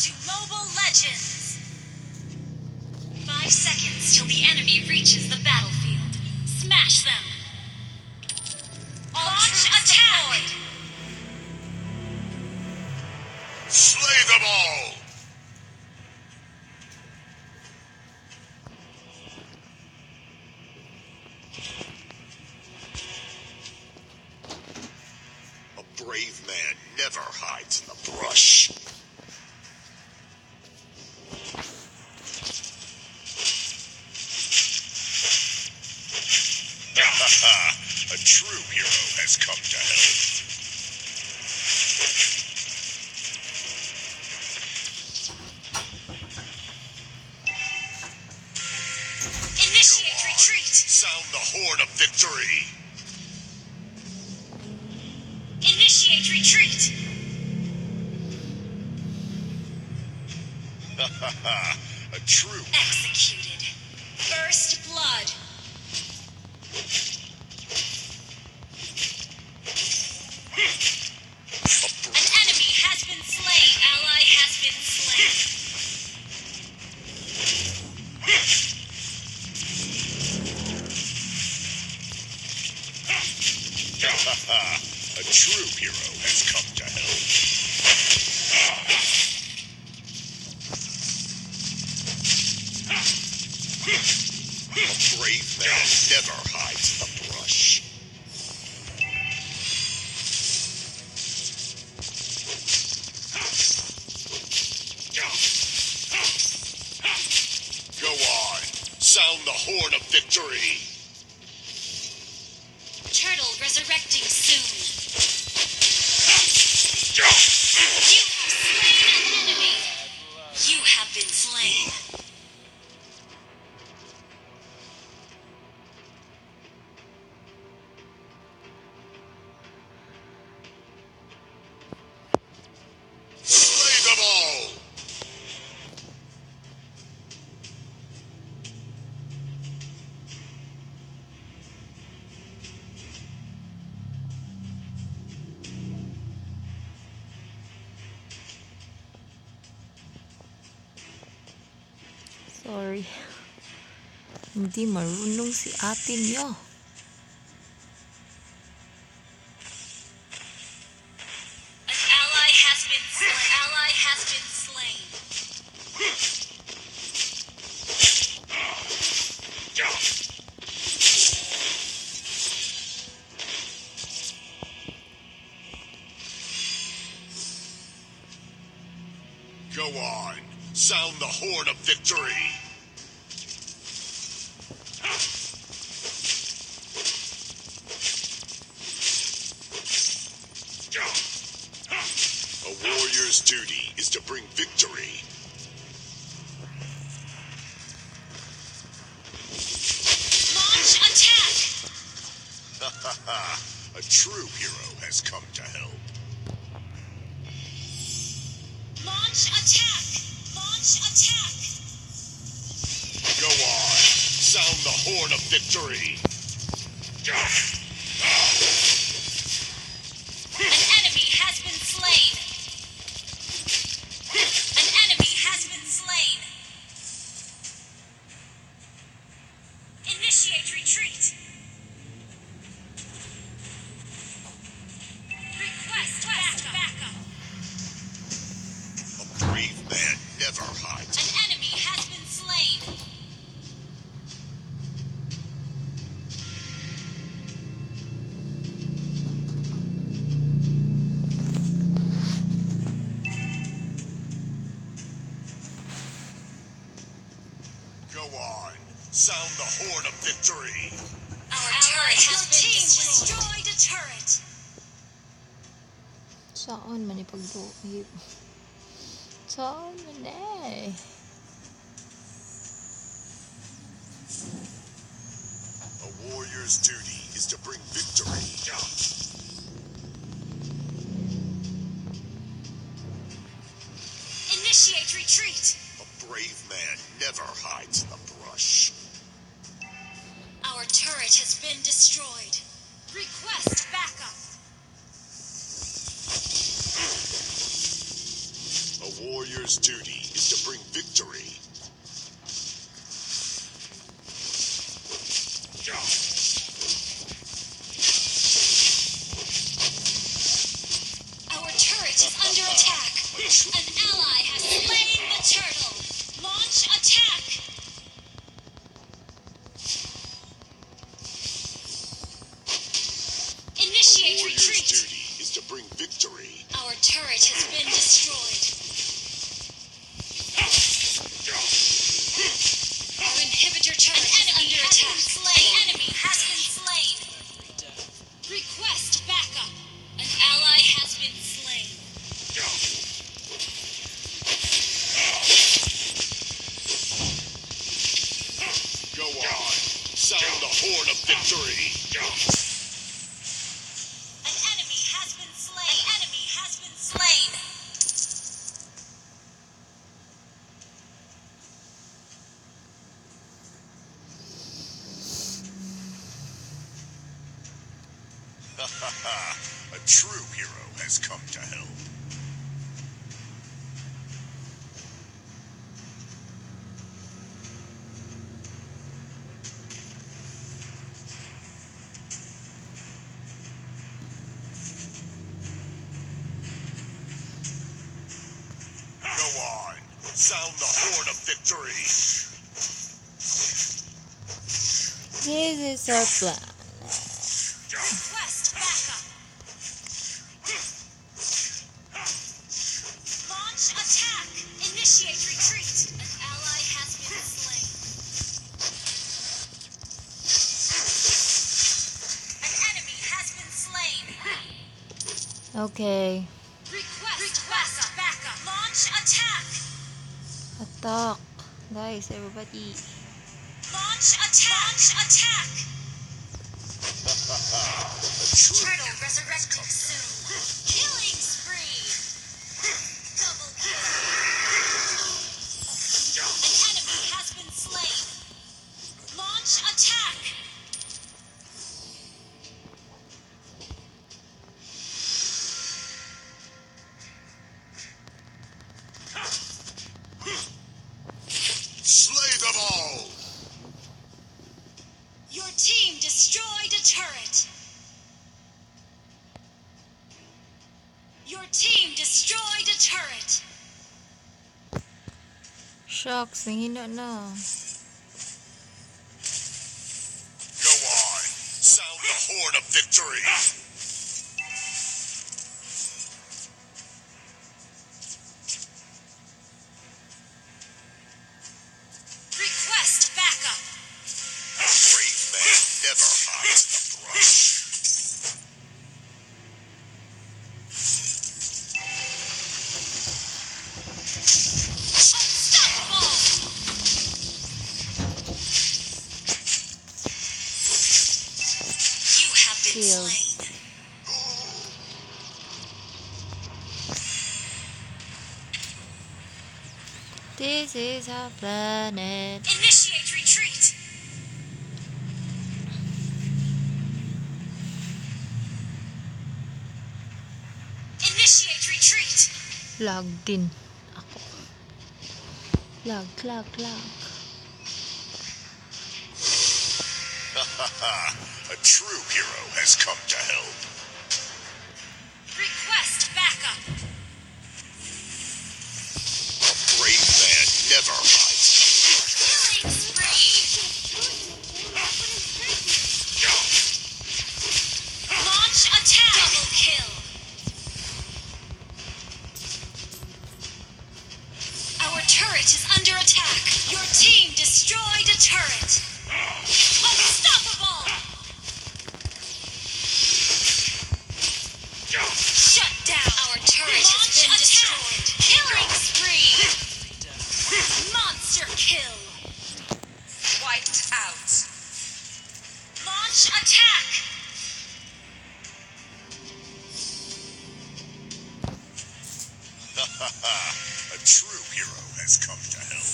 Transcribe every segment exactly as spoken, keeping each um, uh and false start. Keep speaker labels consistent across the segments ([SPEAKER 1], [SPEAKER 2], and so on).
[SPEAKER 1] to Mobile Legends! Five seconds till the enemy reaches the battlefield. Smash them! All Launch attack!
[SPEAKER 2] Slay them all! A brave man never hides in the brush. A true hero has come to help.
[SPEAKER 1] Initiate retreat!
[SPEAKER 2] Sound the horn of victory!
[SPEAKER 1] Initiate retreat!
[SPEAKER 2] A true...
[SPEAKER 1] Executed. First blood. An enemy has been slain. Ally has been slain.
[SPEAKER 2] A true hero has come to help. A brave man never hides in the brush. Go on, sound the horn of victory.
[SPEAKER 1] Turtle resurrecting soon.
[SPEAKER 2] Go!
[SPEAKER 1] You have slain an enemy. You have been slain.
[SPEAKER 2] Slay them all!
[SPEAKER 3] Sorry. Hindi marunong si ate niyo.
[SPEAKER 1] An ally has been slain. Ally has been slain.
[SPEAKER 2] Go on, sound the horn of victory. A warrior's duty is to bring victory.
[SPEAKER 1] Launch attack!
[SPEAKER 2] A true hero has come to help.
[SPEAKER 1] Launch attack! Launch attack!
[SPEAKER 2] Go on, sound the horn of victory.
[SPEAKER 1] An enemy has been slain. An enemy has been slain. Initiate retreat. Request backup.
[SPEAKER 2] A brave man never hides.
[SPEAKER 1] An enemy has been slain.
[SPEAKER 2] Go on, sound the horn of victory.
[SPEAKER 1] Our turret has been destroyed. A turret.
[SPEAKER 3] Saan man ipagbuhit? Saan man eh?
[SPEAKER 2] A warrior's duty is to bring victory.
[SPEAKER 1] Initiate retreat.
[SPEAKER 2] A brave man never hides in the brush.
[SPEAKER 1] Our turret has been destroyed. Request backup.
[SPEAKER 2] A warrior warrior's duty is to bring victory.
[SPEAKER 1] Our turret is under attack. An ally has slain the turtle. Launch attack. Initiate
[SPEAKER 2] Warrior's
[SPEAKER 1] retreat.
[SPEAKER 2] duty is to bring victory.
[SPEAKER 1] Our turret has been destroyed. Our inhibitor turret is under attack. An enemy has been slain. Request backup. An ally has been slain.
[SPEAKER 2] Go on. Sound the horn of victory.
[SPEAKER 1] An enemy has been slain. An enemy has been slain.
[SPEAKER 2] A true hero has come to help. Go on. Sound the horn of victory.
[SPEAKER 3] This is our plan.
[SPEAKER 1] Request backup. Launch attack. Initiate retreat. An ally has been slain. An enemy has been slain.
[SPEAKER 3] Okay.
[SPEAKER 1] Request, Request backup. Launch attack.
[SPEAKER 3] Attack. Guys, everybody.
[SPEAKER 1] Launch attack. Launch attack. Turtle resurrecting soon. Killing spree. Double kill. An enemy has been slain. Launch attack.
[SPEAKER 2] Slay them all.
[SPEAKER 1] Your team destroyed a turret. Your team destroyed a turret.
[SPEAKER 3] Shucks, nanghina na.
[SPEAKER 2] Go on. Sound the horn of victory.
[SPEAKER 1] Request backup.
[SPEAKER 2] A brave man never hides in the brush.
[SPEAKER 1] Unstoppable. You have been
[SPEAKER 3] Killed.
[SPEAKER 1] slain.
[SPEAKER 3] This is our planet.
[SPEAKER 1] Initiate retreat. Initiate retreat.
[SPEAKER 3] Lag din ako. Lag, lag, lag.
[SPEAKER 2] A true hero has come to help.
[SPEAKER 1] Request backup.
[SPEAKER 2] A brave man never hides.
[SPEAKER 1] Killing spree. Launch attack. Double kill. Our turret is under attack. Your team destroyed a turret. Unstoppable. Shut down. Our turret has been destroyed. Killing spree. Monster kill. Wiped out. Launch attack.
[SPEAKER 2] A true hero has come to help.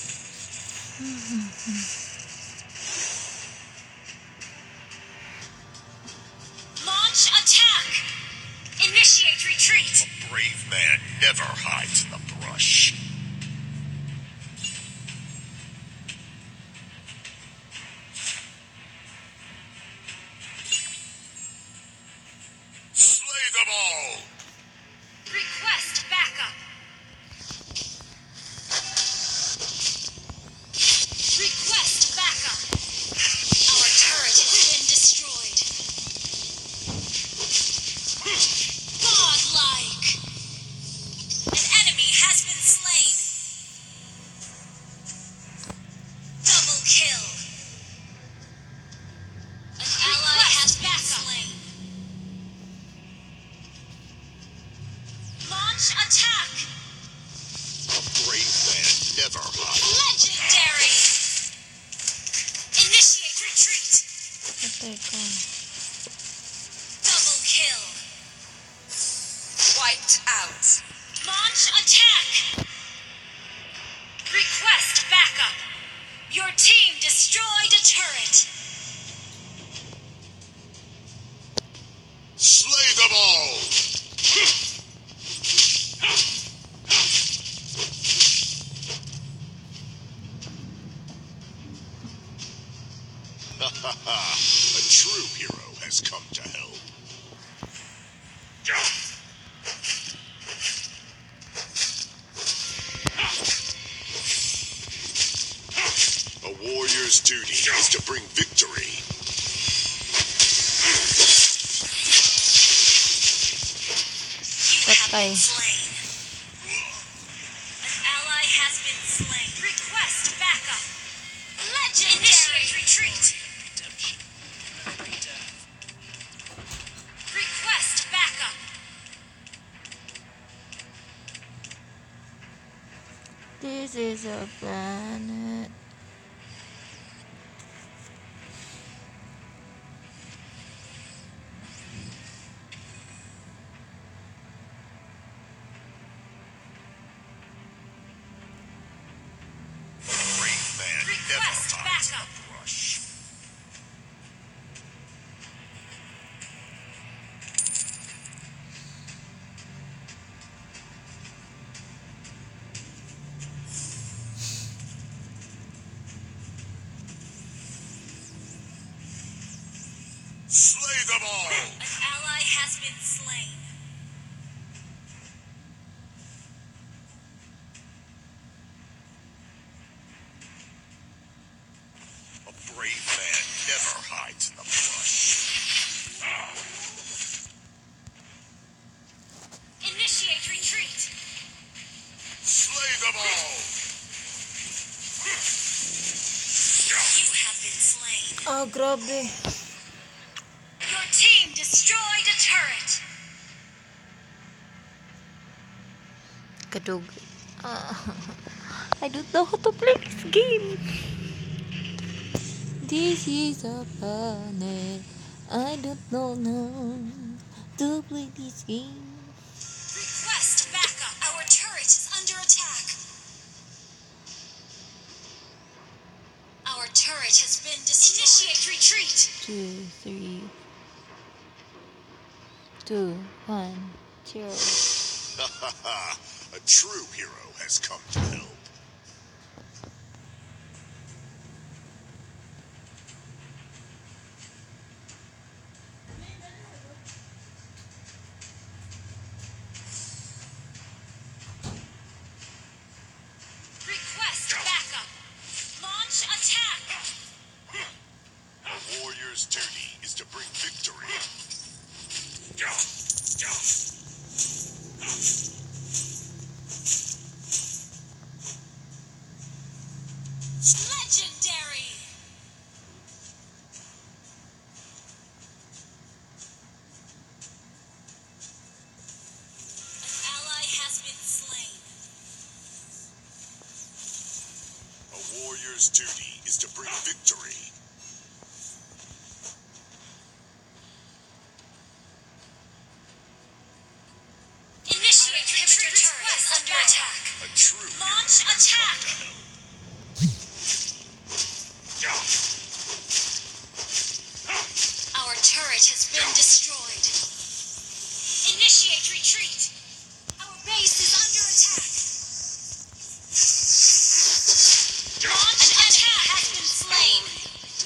[SPEAKER 1] Launch attack. Initiate retreat.
[SPEAKER 2] A brave man never hides in the brush.
[SPEAKER 1] Launch attack!
[SPEAKER 2] A brave man never hides.
[SPEAKER 1] Legendary! Initiate retreat!
[SPEAKER 3] Patay ka.
[SPEAKER 1] Double kill!
[SPEAKER 4] Wiped out.
[SPEAKER 1] Launch attack! Request backup! Your team destroyed a turret!
[SPEAKER 2] Slay them all! A true hero has come to help. A warrior's duty is to bring victory.
[SPEAKER 1] You have
[SPEAKER 3] Patay.
[SPEAKER 1] been slain. An ally has been slain. Request backup. Legendary. Initiate retreat. Request backup.
[SPEAKER 3] This is a planet.
[SPEAKER 2] A brave man
[SPEAKER 1] Request
[SPEAKER 2] never hides in
[SPEAKER 1] backup.
[SPEAKER 2] the brush. Slay them all!
[SPEAKER 1] An ally has been slain.
[SPEAKER 2] A brave man never hides in the brush.
[SPEAKER 1] Initiate retreat.
[SPEAKER 2] Slay them all!
[SPEAKER 1] You have been slain.
[SPEAKER 3] Ah, grabe.
[SPEAKER 1] Your team destroyed a turret.
[SPEAKER 3] Kadug. Ah. I don't know how to play this game. This is a planet. I don't know now to play this game.
[SPEAKER 1] Request backup. Our turret is under attack. Our turret has been destroyed. Initiate retreat.
[SPEAKER 3] Two, three, two, one, zero.
[SPEAKER 2] A true hero has come to help.
[SPEAKER 1] Request backup. Launch attack.
[SPEAKER 2] A warrior's duty is to bring victory.
[SPEAKER 1] Legendary. An ally has been slain.
[SPEAKER 2] A warrior's duty is to bring victory.
[SPEAKER 1] Initiate retreat. Request under attack.
[SPEAKER 2] A true
[SPEAKER 1] Launch
[SPEAKER 2] hero has
[SPEAKER 1] attack.
[SPEAKER 2] come to help.
[SPEAKER 1] Our turret has been destroyed. Initiate retreat. Our base is under attack. Launch attack has been slain.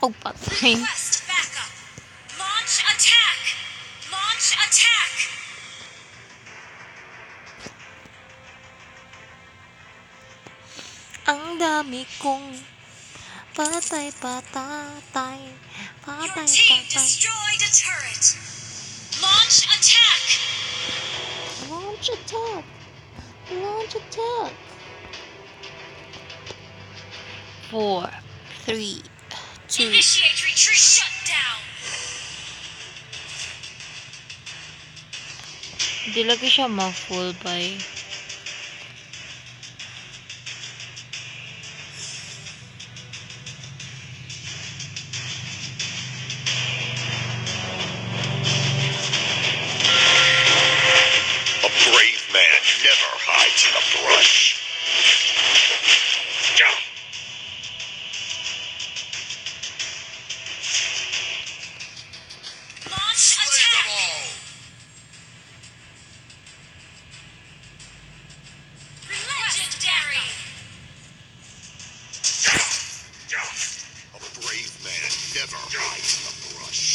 [SPEAKER 3] Oh, patay.
[SPEAKER 1] Request backup. Launch attack. Launch attack.
[SPEAKER 3] Ang dami kong patay, patatay.
[SPEAKER 1] Your
[SPEAKER 3] Patay,
[SPEAKER 1] team
[SPEAKER 3] patay.
[SPEAKER 1] destroyed a turret. Launch attack.
[SPEAKER 3] Launch attack. Launch attack. Four, three, two.
[SPEAKER 1] Initiate retreat. Shut down.
[SPEAKER 3] Hindi lagi siya ma-full by.
[SPEAKER 2] A brave man never hides in the brush. Yeah.
[SPEAKER 1] Launch
[SPEAKER 2] Slay them
[SPEAKER 1] attack.
[SPEAKER 2] all.
[SPEAKER 1] Legendary.
[SPEAKER 2] A brave man never hides in the brush.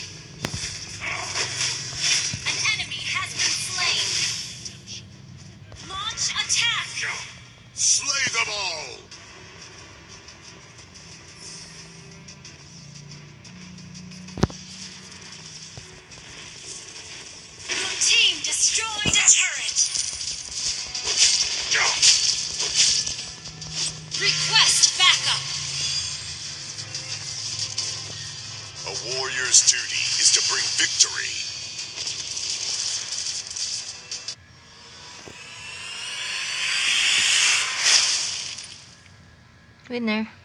[SPEAKER 1] An enemy has been slain. Launch attack.
[SPEAKER 2] Slay them all.
[SPEAKER 1] Your team destroyed a turret. Request backup.
[SPEAKER 2] A warrior's duty is to bring victory.
[SPEAKER 3] Winner.